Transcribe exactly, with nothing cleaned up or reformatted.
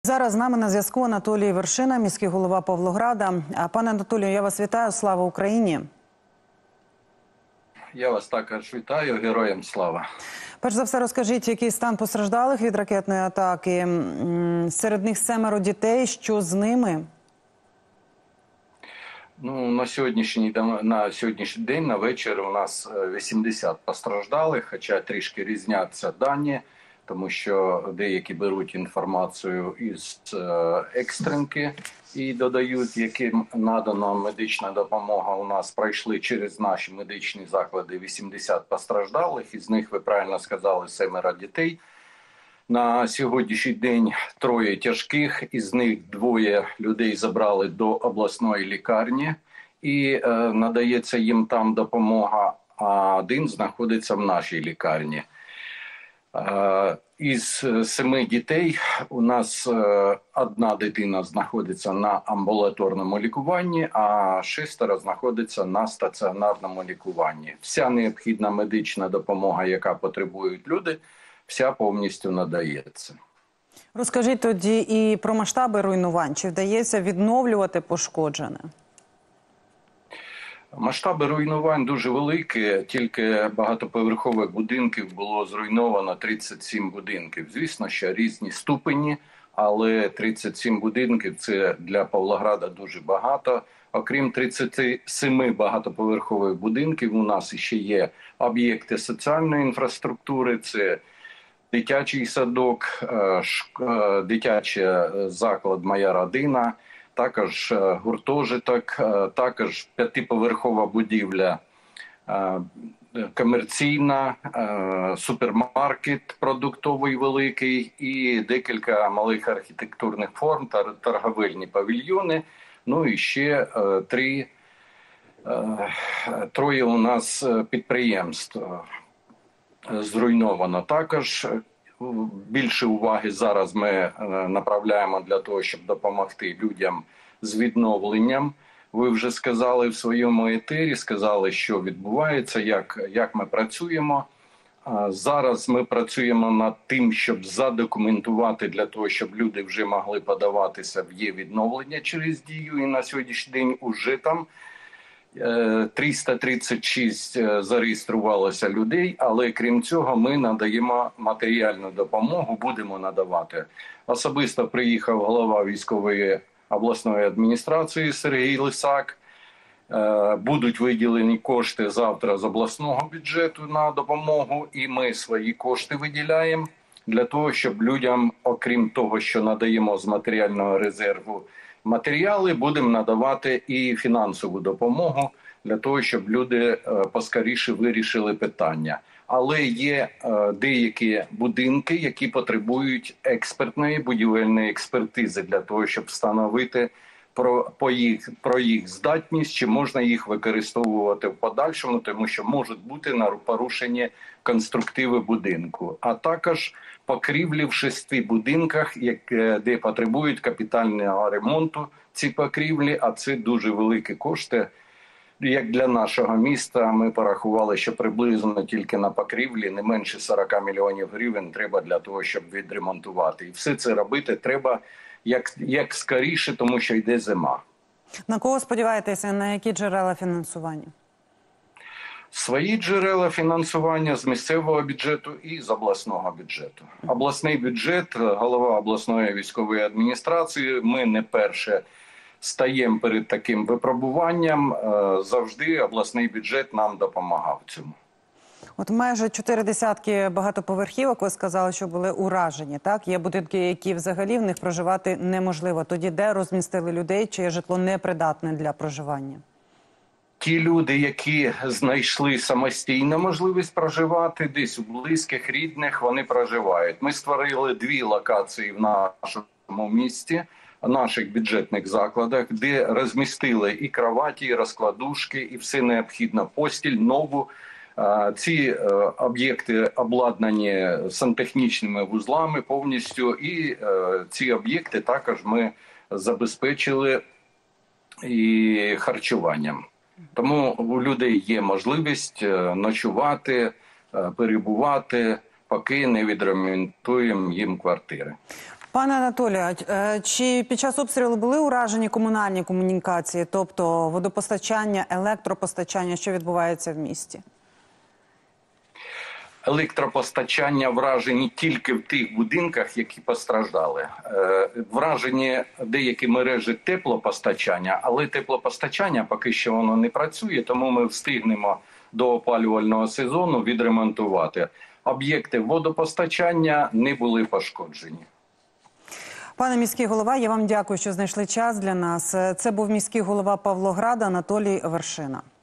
Зараз з нами на зв'язку Анатолій Вершина, міський голова Павлограда. Пане Анатолію, я вас вітаю. Слава Україні! Я вас також вітаю. Героям слава! Перш за все, розкажіть, який стан постраждалих від ракетної атаки? Серед них семеро дітей. Що з ними? Ну, на сьогоднішній, на сьогоднішній день, на вечір, у нас вісімдесят постраждалих, хоча трішки різняться дані, тому що деякі беруть інформацію із екстренки і додають, яким надана медична допомога. У нас пройшли через наші медичні заклади вісімдесят постраждалих, із них, ви правильно сказали, семеро дітей. На сьогоднішній день троє тяжких, із них двоє людей забрали до обласної лікарні і е, надається їм там допомога, а один знаходиться в нашій лікарні. Е, із семи дітей у нас е, одна дитина знаходиться на амбулаторному лікуванні, а шестеро знаходиться на стаціонарному лікуванні. Вся необхідна медична допомога, яка потребують люди, вся повністю надається. Розкажіть тоді і про масштаби руйнувань. Чи вдається відновлювати пошкоджене? Масштаби руйнувань дуже великі. Тільки багатоповерхових будинків було зруйновано тридцять сім будинків. Звісно, що різні ступені, але тридцять сім будинків – це для Павлограда дуже багато. Окрім тридцяти семи багатоповерхових будинків, у нас ще є об'єкти соціальної інфраструктури, це дитячий садок, дитячий заклад «Моя родина», також гуртожиток, також п'ятиповерхова будівля комерційна, супермаркет продуктовий великий і декілька малих архітектурних форм, торговельні павільйони. Ну і ще три, троє у нас підприємств зруйновано. Також більше уваги зараз ми направляємо для того, щоб допомогти людям з відновленням. Ви вже сказали в своєму етері, сказали, що відбувається, як, як ми працюємо. Зараз ми працюємо над тим, щоб задокументувати для того, щоб люди вже могли подаватися в є-відновлення через Дію. І на сьогоднішній день уже там триста тридцять шість зареєструвалося людей, але крім цього ми надаємо матеріальну допомогу, будемо надавати. Особисто приїхав голова військової обласної адміністрації Сергій Лисак. Будуть виділені кошти завтра з обласного бюджету на допомогу, і ми свої кошти виділяємо для того, щоб людям, окрім того, що надаємо з матеріального резерву матеріали, будемо надавати і фінансову допомогу для того, щоб люди поскоріше вирішили питання. Але є деякі будинки, які потребують експертної будівельної експертизи для того, щоб встановити про, по їх, про їх здатність, чи можна їх використовувати в подальшому, тому що можуть бути порушені конструктиви будинку. А також покрівлі в шести будинках, де потребують капітального ремонту ці покрівлі, а це дуже великі кошти. Як для нашого міста, ми порахували, що приблизно тільки на покрівлі не менше сорок мільйонів гривень треба для того, щоб відремонтувати. І все це робити треба як, як скоріше, тому що йде зима. На кого сподіваєтеся, на які джерела фінансування? Свої джерела фінансування з місцевого бюджету і з обласного бюджету. Обласний бюджет, голова обласної військової адміністрації, ми не перше стаємо перед таким випробуванням. Завжди обласний бюджет нам допомагав в цьому. От майже чотири десятки багатоповерхівок, ви сказали, що були уражені, так? Є будинки, які взагалі в них проживати неможливо. Тоді де розмістили людей, чиє житло непридатне для проживання? Ті люди, які знайшли самостійно можливість проживати, десь у близьких, рідних, вони проживають. Ми створили дві локації в нашому місті, в наших бюджетних закладах, де розмістили і кроваті, і розкладушки, і все необхідне, постіль, нову. Ці об'єкти обладнані сантехнічними вузлами повністю, і ці об'єкти також ми забезпечили і харчуванням. Тому у людей є можливість ночувати, перебувати, поки не відремонтуємо їм квартири. Пане Анатолію, е, чи під час обстрілу були уражені комунальні комунікації, тобто водопостачання, електропостачання, що відбувається в місті? Електропостачання вражені тільки в тих будинках, які постраждали. Е, Вражені деякі мережі теплопостачання, але теплопостачання поки що воно не працює, тому ми встигнемо до опалювального сезону відремонтувати. Об'єкти водопостачання не були пошкоджені. Пане міський голова, я вам дякую, що знайшли час для нас. Це був міський голова Павлограда Анатолій Вершина.